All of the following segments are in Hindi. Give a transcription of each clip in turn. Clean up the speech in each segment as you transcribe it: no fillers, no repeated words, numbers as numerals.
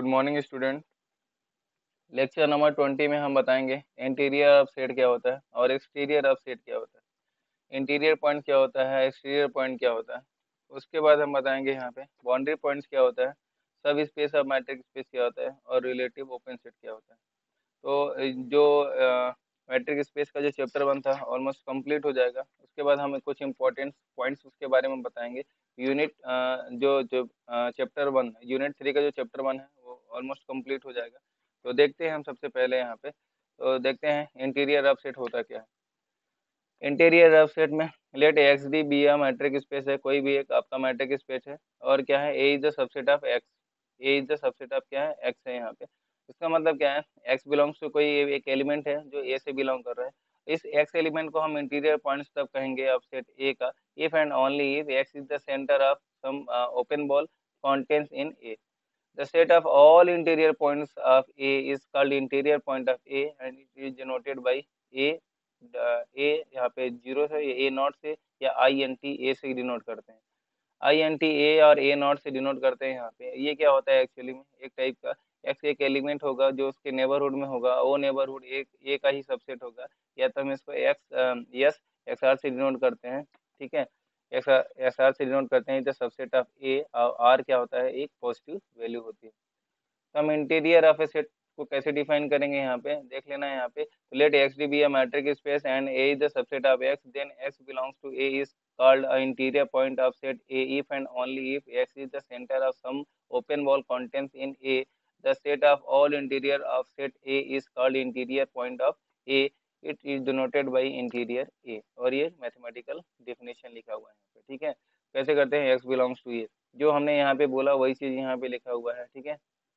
Good morning student. Lecture number 20 में हम बताएंगे इंटीरियर ऑफ सेट क्या होता है और एक्सटीरियर ऑफ सेट क्या होता है। इंटीरियर पॉइंट क्या होता है, एक्सटीरियर पॉइंट क्या होता है। उसके बाद हम बताएंगे यहाँ पे बाउंड्री पॉइंट्स क्या होता है, subspace of matric space क्या होता है और रिलेटिव ओपन सेट क्या होता है। तो जो मैट्रिक स्पेस का जो चैप्टर 1 था ऑलमोस्ट कंप्लीट हो जाएगा। उसके बाद हम कुछ इंपॉर्टेंट पॉइंट्स उसके बारे में बताएंगे। यूनिट जो जो चैप्टर 1 यूनिट 3 का जो चैप्टर 1 है वो ऑलमोस्ट कंप्लीट हो जाएगा। तो देखते हैं हम सबसे पहले यहाँ पे, तो देखते हैं इंटीरियर ऑफ सेट होता क्या है। इंटीरियर ऑफ सेट में let X D B a metric space है, कोई भी एक आपका मैट्रिक स्पेस है और क्या है, A is the subset of X. A is the subset of क्या है, एक्स है यहाँ पे। इसका मतलब क्या है, एक्स बिलोंग्स टू कोई एक एलिमेंट है जो ए से बिलोंग कर रहा है। इस एक्स एलिमेंट को हम इंटीरियर पॉइंट्स तब कहेंगे ऑफ सेट ए का if and only if X is the centre of some open ball contains in A. The set of all interior points of A is called interior point of A and it is denoted by A। A यहाँ पे जीरो से, ए नॉट से या आई एन टी ए से डिनोट करते हैं। आई एन टी ए और ए नॉट से डिनोट करते हैं। यहाँ पे ये क्या होता है एक्चुअली में, एक टाइप का एक्स एक एलिमेंट होगा जो उसके नेबरहुड में होगा, वो नेबरहुड एक ए का ही सबसेट होगा, या तो हम इसको एक्स यस एक्स आर से डिनोट करते हैं। ठीक है, एक्स आर से डिनोट करते हैं। तो सबसेट ऑफ ए और आर क्या होता है, एक पॉजिटिव वैल्यू होती है। तो हम इंटीरियर ऑफ ए सेट को कैसे डिफाइन करेंगे, यहाँ पे देख लेना है। यहाँ पे let X D B a metric space and A is the subset of X, then X belongs to A is called a interior point of set A if and only if X is the center of some open ball contents in A. The set of all interior of set A is called interior point of A. It is denoted by interior A। और ये मैथमेटिकल डेफिनेशन लिखा हुआ है यहाँ पे। ठीक है, कैसे करते हैं, X belongs to A, जो हमने यहाँ पे बोला वही चीज यहाँ पे लिखा हुआ है। ठीक है,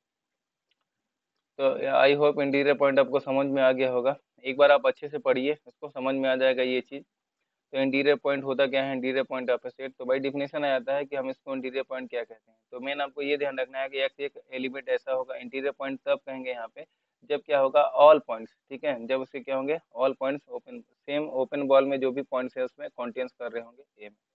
तो आई होप इंटीरियर पॉइंट आपको समझ में आ गया होगा। एक बार आप अच्छे से पढ़िए, उसको समझ में आ जाएगा ये चीज़। तो इंटीरियर पॉइंट होता क्या है, interior point of A set, तो बाई डिफिनेशन आ जाता है कि हम इसको इंटीरियर पॉइंट क्या कहते हैं। तो मेन आपको ये ध्यान रखना है कि एक्स एक एलिमेंट ऐसा होगा, इंटीरियर पॉइंट तब कहेंगे यहाँ पे जब क्या होगा, ऑल पॉइंट्स। ठीक है, जब उसके क्या होंगे, all points open, same open ball में जो भी पॉइंट्स है उसमें कॉन्टेंस कर रहे होंगे ए में।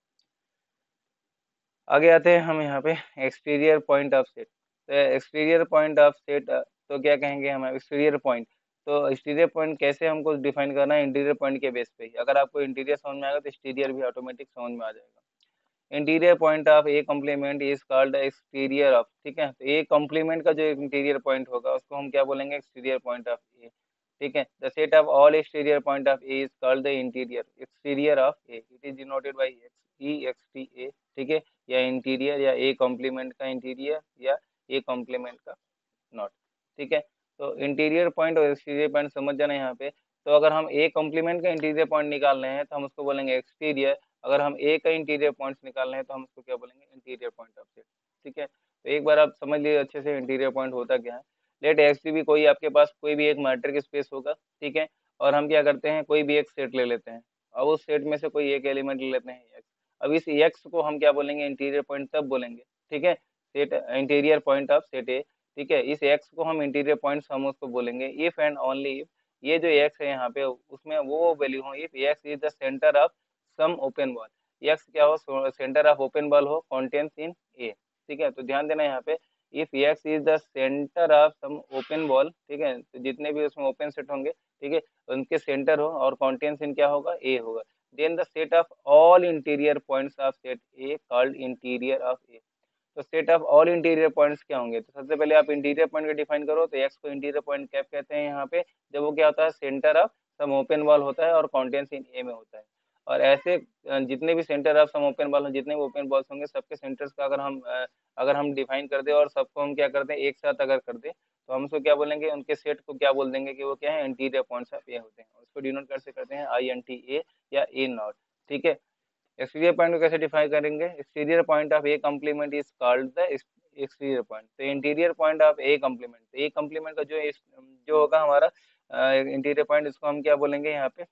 आगे आते हैं हम यहाँ पे एक्सटीरियर पॉइंट ऑफ सेट। तो एक्सटीरियर पॉइंट ऑफ सेट तो क्या कहेंगे हम, एक्सटीरियर पॉइंट। तो एक्सटीरियर पॉइंट कैसे हमको डिफाइन करना है, इंटीरियर पॉइंट के बेस पे ही। अगर आपको इंटीरियर समझ में आएगा तो एक्सटीरियर भी ऑटोमेटिक समझ में आ जाएगा। Interior point of A complement is called exterior of. ठीक है, तो ए कॉम्प्लीमेंट का जो इंटीरियर पॉइंट होगा उसको हम क्या बोलेंगे, एक्सटीरियर पॉइंट ऑफ ए। ठीक है, the set of all exterior point of A is called the interior exterior of A. It is denoted by X E X T A. ठीक है, या इंटीरियर या ए कॉम्प्लीमेंट का इंटीरियर या ए कॉम्प्लीमेंट का नॉट। ठीक है, तो इंटीरियर पॉइंट और एक्सटीरियर पॉइंट समझ जाना यहाँ पे। तो अगर हम ए कॉम्प्लीमेंट का इंटीरियर पॉइंट निकाल रहे हैं तो हम उसको बोलेंगे एक्सटीरियर। अगर हम ए का इंटीरियर पॉइंट्स निकाल रहे हैं तो हम उसको क्या बोलेंगे, इंटीरियर पॉइंट ऑफ सेट। ठीक है, तो एक बार आप समझ लीजिए अच्छे से इंटीरियर पॉइंट होता क्या है। लेट एक्स भी कोई आपके पास कोई भी एक मैट्रिक स्पेस होगा। ठीक है, और हम क्या करते हैं, कोई भी एक सेट ले लेते हैं। अब उस सेट में से कोई एक एलिमेंट ले लेते हैं एक्स। अब इस एक्स को हम क्या बोलेंगे, इंटीरियर पॉइंट तब बोलेंगे। ठीक है, set interior point of set A. ठीक है, इस एक्स को हम इंटीरियर पॉइंट्स हम उसको बोलेंगे इफ एंड ओनली इफ ये जो एक्स है यहाँ पे उसमें वो वैल्यू हो if X is the centre of some open ball. X क्या हो, सेंटर ऑफ ओपन बॉल हो, कॉन्टेंस इन ए। ठीक है, तो ध्यान देना यहाँ पे, if X is the centre of some open ball. ठीक है, तो जितने भी उसमें ओपन सेट होंगे, ठीक है, उनके सेंटर हो और कॉन्टेंस इन क्या होगा, ए होगा। Then the set of all interior points of set A called interior of A. तो set of all interior points क्या होंगे, तो सबसे पहले आप इंटीरियर पॉइंट को डिफाइन करो। तो एक्स को इंटीरियर पॉइंट क्या कहते हैं यहाँ पे, जब वो क्या होता है, centre of some open ball होता है और कॉन्टेंस इन ए में होता है। और ऐसे जितने भी centre of some open ball, जितने भी ओपन बॉल्स होंगे सबके सेंटर्स का अगर हम डिफाइन कर दे और सबको हम क्या करते हैं एक साथ अगर कर दे, तो हम उसको क्या बोलेंगे, उनके सेट को क्या बोल देंगे कि वो क्या है, इंटीरियर पॉइंट्स ऑफ ए होते हैं। उसको डिनोट कैसे करते हैं, आई एन टी ए या ए नॉट। ठीक है, एक्सटीरियर पॉइंट को कैसे डिफाइन करेंगे, exterior point of A complement is called the exterior point. तो interior point of A complement, तो ए कॉम्प्लीमेंट का जो होगा हमारा इंटीरियर पॉइंट, इसको हम क्या बोलेंगे यहाँ पे,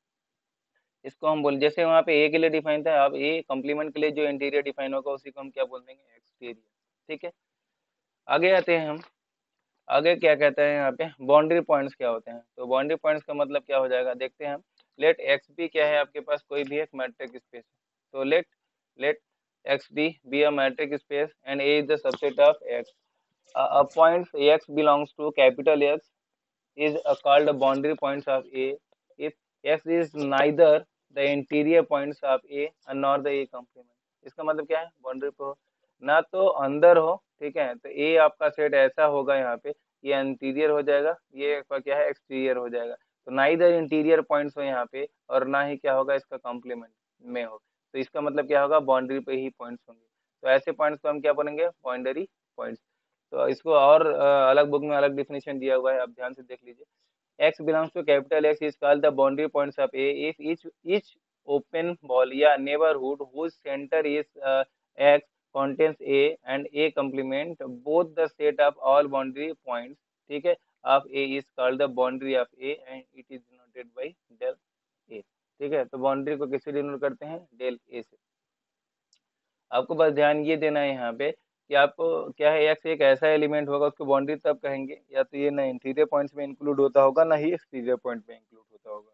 इसको हम बोल, जैसे वहाँ पे ए के लिए डिफाइन था, अब ए कॉम्प्लीमेंट के लिए जो इंटीरियर डिफाइन होगा उसी को हम क्या बोल देंगे, एक्सटीरियर। ठीक है, आगे आते हैं हम। आगे क्या कहता है यहाँ पे, बाउंड्री पॉइंट्स क्या होते हैं। तो बाउंड्री पॉइंट्स का मतलब क्या हो जाएगा, देखते हैं हम। लेट एक्स बी क्या है, आपके पास कोई भी एक मैट्रिक स्पेस है। तो let let X D B a metric space and A is the subset of X. Point x belongs to capital X is called a boundary points of A if X is neither the interior points of A nor the A complement। इसका मतलब क्या है, बाउंड्री पे हो ना तो अंदर हो, ठीक है, तो ए आपका सेट ऐसा होगा यहाँ पे, ये इंटीरियर हो जाएगा, ये आपका क्या है एक्सटीरियर हो जाएगा। तो ना इधर इंटीरियर पॉइंट्स हो यहाँ पे और ना ही क्या होगा इसका कॉम्प्लीमेंट में हो, तो इसका मतलब क्या होगा बाउंड्री पे ही पॉइंट्स होंगे। तो ऐसे पॉइंट्स को हम क्या बोलेंगे, बाउंड्री पॉइंट्स। तो इसको और अलग बुक में अलग डिफिनेशन दिया हुआ है, आप ध्यान से देख लीजिए। x belongs to capital X is called the boundary points of A if each open ball या neighborhood whose center is X contains A and A complement both the set of all boundary points, ठीक है, of A is called the boundary of A and it is denoted by del A। ठीक है, तो बाउंड्री को किससे डिनोट करते हैं, डेल A से। आपको बस ध्यान ये देना है यहाँ पे कि आपको क्या है, एक्स एक ऐसा एलिमेंट होगा उसको बाउंड्री तब कहेंगे या तो ये ना इंटीरियर पॉइंट्स में इंक्लूड होता होगा ना ही एक्सटीरियर पॉइंट में इंक्लूड होता होगा।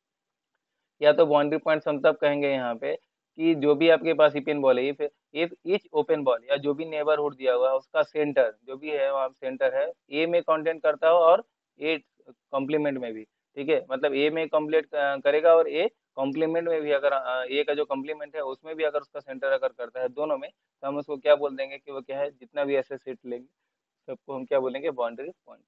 या तो बाउंड्री पॉइंट्स हम तब कहेंगे यहाँ पे कि जो भी आपके पास इपिन बॉल है, इफ ईच ओपन बॉल या जो भी नेबरहुड दिया हुआ है उसका सेंटर जो भी है वहाँ सेंटर है ए में कंटेंट करता हो और ए कॉम्प्लीमेंट में भी, ठीक है, मतलब ए में कंप्लीट करेगा और ए कॉम्प्लीमेंट में भी अगर ए का जो कॉम्प्लीमेंट है उसमें भी अगर उसका सेंटर अगर करता है दोनों में, तो हम उसको क्या बोल देंगे कि वो क्या है, जितना भी ऐसे सेट लेंगे सबको हम क्या बोलेंगे, बाउंड्री पॉइंट।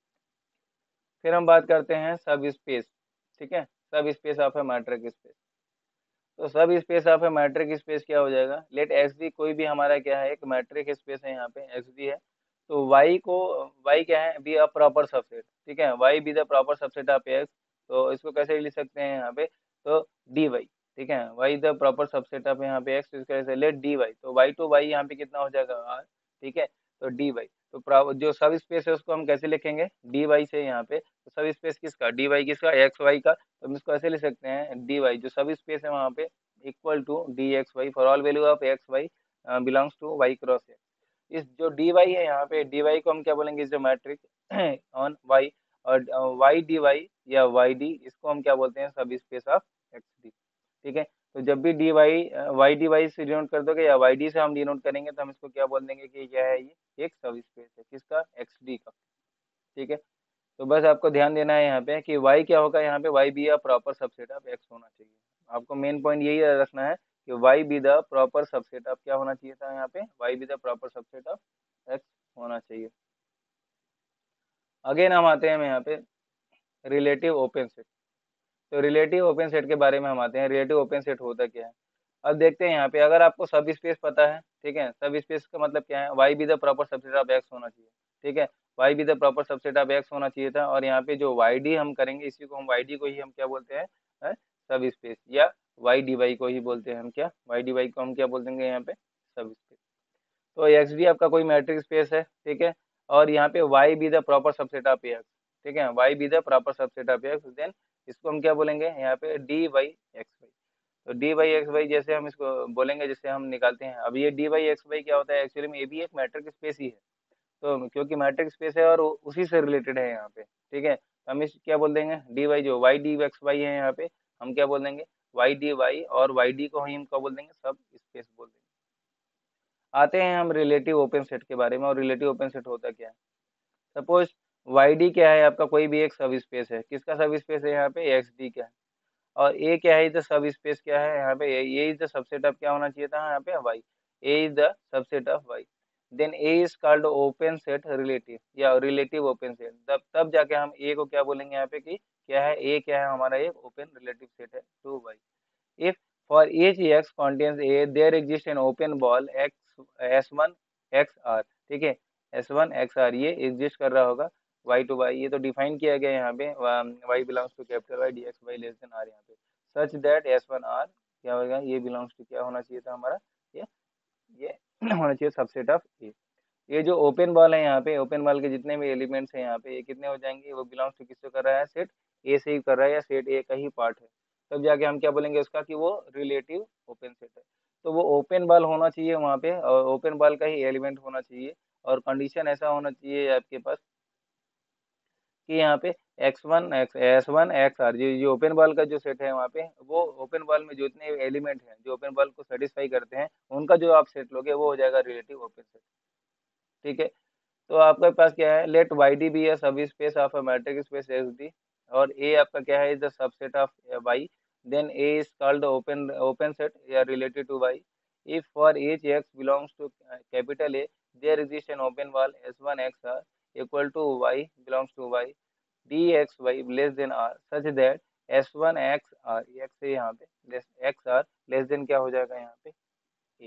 फिर हम बात करते हैं सब स्पेस, ठीक है, सब स्पेस ऑफ है मैट्रिक स्पेस। तो सब स्पेस ऑफ है मैट्रिक स्पेस क्या हो जाएगा, लेट एक्स डी कोई भी हमारा क्या है एक मैट्रिक स्पेस है, यहाँ पे एक्स डी है, तो वाई को, वाई क्या है, बी अ प्रॉपर सबसेट, ठीक है, Y be the proper subset of X. तो इसको कैसे लिख सकते हैं यहाँ पे, तो डी वाई, ठीक है, Y the proper subset of यहाँ पे एक्स, इसका कैसे लेट डी वाई, तो वाई टू वाई यहाँ पे कितना हो जाएगा आर, ठीक है, तो डी वाई। तो जो सब स्पेस है उसको हम कैसे लिखेंगे, डी वाई से यहाँ पे, तो सब स्पेस किसका, डी वाई किसका, एक्स वाई का, तो हम इसको ऐसे लिख सकते हैं डी वाई जो सब स्पेस है वहाँ पे equal to D X Y for all value of X Y belongs to Y cross X. इस जो डी वाई है यहाँ पे, डी वाई को हम क्या बोलेंगे, इस जो मैट्रिक ऑन वाई, और वाई डी वाई या वाई डी इसको हम क्या बोलते हैं, सब स्पेस ऑफ एक्स डी, ठीक है। तो जब भी D Y Y D Y से डिनोट कर दोगे या वाई डी से हम डिनोट करेंगे तो हम इसको क्या बोल देंगे कि क्या है, ये एक सब स्पेस है किसका, एक्स डी का, ठीक है। तो बस आपको ध्यान देना है यहाँ पे कि y क्या होगा, यहाँ पे y be a proper subset of x होना चाहिए। आपको मेन पॉइंट यही रखना है कि y be the proper subset of क्या होना चाहिए था, यहाँ पे y be the proper subset of x होना चाहिए। अगेन हम आते हैं यहाँ पे रिलेटिव ओपन सेट। तो रिलेटिव ओपन सेट के बारे में हम आते हैं, रिलेटिव ओपन सेट होता क्या है। अब देखते हैं यहाँ पे, अगर आपको सब स्पेस पता है, ठीक है, सब स्पेस का मतलब क्या है, Y be the proper subset of X होना चाहिए, ठीक है, Y be the proper subset of X होना चाहिए था। और यहाँ पे जो वाई डी हम करेंगे इसी को हम वाई डी को ही हम क्या बोलते हैं, सब स्पेस, या वाई डी वाई को ही बोलते हैं हम क्या, वाई डी वाई को हम क्या बोल देंगे यहाँ पे, सब स्पेस। तो एक्स डी आपका कोई मैट्रिक स्पेस है, ठीक है, और यहाँ पे Y be the proper subset of X, ठीक है, Y be the proper subset of X, then इसको हम क्या बोलेंगे यहाँ पे डी वाई एक्स वाई। तो डी वाई एक्स वाई जैसे हम इसको बोलेंगे, जैसे हम निकालते हैं, अब ये डी वाई एक्स वाई क्या होता है, एक्चुअली में ये भी एक मैट्रिक स्पेस ही है। तो क्योंकि मैट्रिक स्पेस है और उसी से रिलेटेड है यहाँ पे, ठीक है, तो हम इस क्या बोल देंगे, डी वाई जो वाई डी एक्स वाई है यहाँ पे हम क्या बोल देंगे, वाई डी वाई, और वाई डी को हम क्या बोल देंगे, सब स्पेस बोल देंगे। आते हैं हम रिलेटिव ओपन सेट के बारे में, और रिलेटिव ओपन सेट होता क्या है। सपोज वाई डी क्या है आपका, कोई भी एक सब स्पेस है, किसका सब स्पेस है यहाँ पे, एक्स डी क्या है, और ए क्या है, इज द सब स्पेस क्या है यहाँ पे, A is the subset of क्या होना चाहिए था यहाँ पे, Y, A is the subset of Y. Then A is called open set relative या रिलेटिव ओपन सेट, तब जाके हम ए को क्या बोलेंगे यहाँ पे कि क्या है, ए क्या है हमारा एक ओपन रिलेटिव सेट है to Y. if for each x contains a there exists an open ball x s1 xr, ठीक है, s1 xr ये एग्जिस्ट कर रहा होगा y टू y, ये तो डिफाइन किया गया है यहाँ पे, y belongs to capital y dx y less than r, यहाँ पे सच दैट s1 r क्या होगा, ये बिलोंग्स टू क्या होना चाहिए था हमारा, ये होना चाहिए सबसेट ऑफ ए। ये जो ओपन बॉल है यहाँ पे, ओपन बॉल के जितने भी एलिमेंट्स हैं यहाँ पे ये कितने हो जाएंगे, वो बिलोंग्स टू किससे कर रहा है, सेट ए से ही कर रहा है या सेट ए का ही पार्ट है, तब जाके हम क्या बोलेंगे उसका कि वो रिलेटिव ओपन सेट है। तो वो ओपन बॉल होना चाहिए वहाँ पे, और ओपन बॉल का ही एलिमेंट होना चाहिए, और कंडीशन ऐसा होना चाहिए आपके पास कि यहाँ पे x1 x s1 xr जो ओपन बॉल का जो सेट है वहाँ पे, वो ओपन बॉल में जो इतने एलिमेंट हैं जो ओपन बॉल को सेटिस्फाई करते हैं उनका जो आप सेट लोगे वो हो जाएगा रिलेटिव ओपन सेट, ठीक है। तो आपके पास क्या है, let Y D be a subspace of a metric space S D, और ए आपका क्या है, is the subset of Y, then A is called open open set या related to Y, if for each x belongs to capital A there exists an open wall s1 x r equal to y belongs to y dxy less than r such that s1 x r, x है यहाँ पे, x r लेस देन क्या हो जाएगा यहाँ पे a।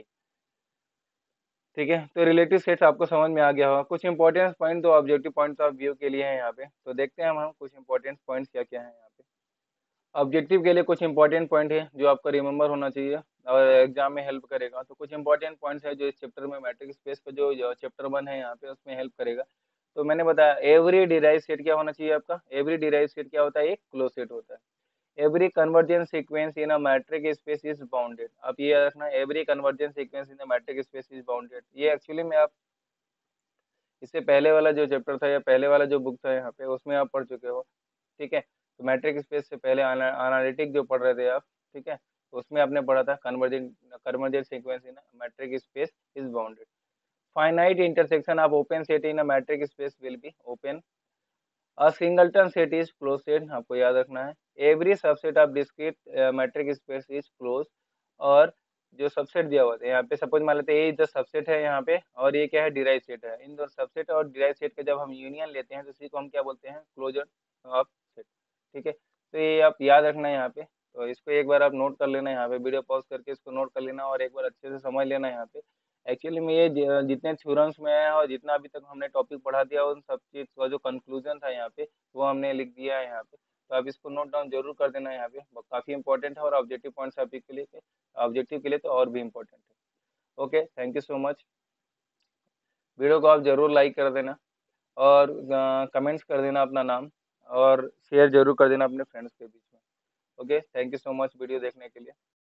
ठीक है, तो रिलेटिव सेट्स आपको समझ में आ गया होगा। कुछ इंपॉर्टेंट पॉइंट तो ऑब्जेक्टिव पॉइंट्स ऑफ व्यू के लिए हैं यहाँ पे, तो देखते हैं हम कुछ इंपॉर्टेंट पॉइंट्स क्या क्या है यहाँ पे। ऑब्जेक्टिव के लिए कुछ इंपॉर्टेंट पॉइंट है जो आपको रिमेंबर होना चाहिए और एग्जाम में हेल्प करेगा। तो कुछ इंपॉर्टेंट पॉइंट्स है जो इस चैप्टर में मैट्रिक स्पेस का जो चैप्टर 1 है यहाँ पे उसमें हेल्प करेगा। तो मैंने बताया एवरी डिराइव सेट क्या होना चाहिए आपका, एवरी डिराइव सेट क्या होता है, एक क्लोज सेट होता है। Every convergence sequence in a metric space is bounded, आप ये रखना, every convergence sequence in a metric space is bounded. ये एक्चुअली में आप इससे पहले वाला जो चैप्टर था या पहले वाला जो बुक था यहाँ पे उसमें आप पढ़ चुके हो। ठीक है, तो मैट्रिक स्पेस से पहले एनालिटिक जो पढ़ रहे थे आप, ठीक है, तो उसमें आपने पढ़ा था convergent convergent sequence in metric space is bounded. Finite intersection of open set in a metric space will be open. A singleton set is close set, आपको याद रखना है। Every subset of discrete metric space is close, और जो सबसेट दिया हुआ है यहाँ पे, सपोज मान लेते हैं ए जो सबसेट है यहाँ पे और ये क्या है, डिराइव सेट है। इन दो सबसेट और डिराइव सेट का जब हम यूनियन लेते हैं तो इसी को हम क्या बोलते हैं, क्लोजर ऑफ सेट। ठीक है, तो ये आप याद रखना है यहाँ पे। तो इसको एक बार आप नोट कर लेना, यहाँ पे वीडियो पॉज करके इसको नोट कर लेना और एक बार अच्छे से समझ लेना यहाँ पे। एक्चुअली में ये जितने थ्योरम्स में है और जितना अभी तक हमने टॉपिक पढ़ा दिया उन सब चीज का जो कंक्लूजन था यहाँ पे वो हमने लिख दिया है यहाँ पे। तो आप इसको नोट डाउन जरूर कर देना यहाँ पे, काफी इंपॉर्टेंट है और ऑब्जेक्टिव पॉइंट्स आपके के लिए, ऑब्जेक्टिव के लिए तो और भी इम्पोर्टेंट है। Okay, thank you so much. Video को आप जरूर लाइक कर देना और कमेंट्स कर देना अपना नाम, और शेयर जरूर कर देना अपने फ्रेंड्स के बीच में। Okay, thank you so much video देखने के लिए।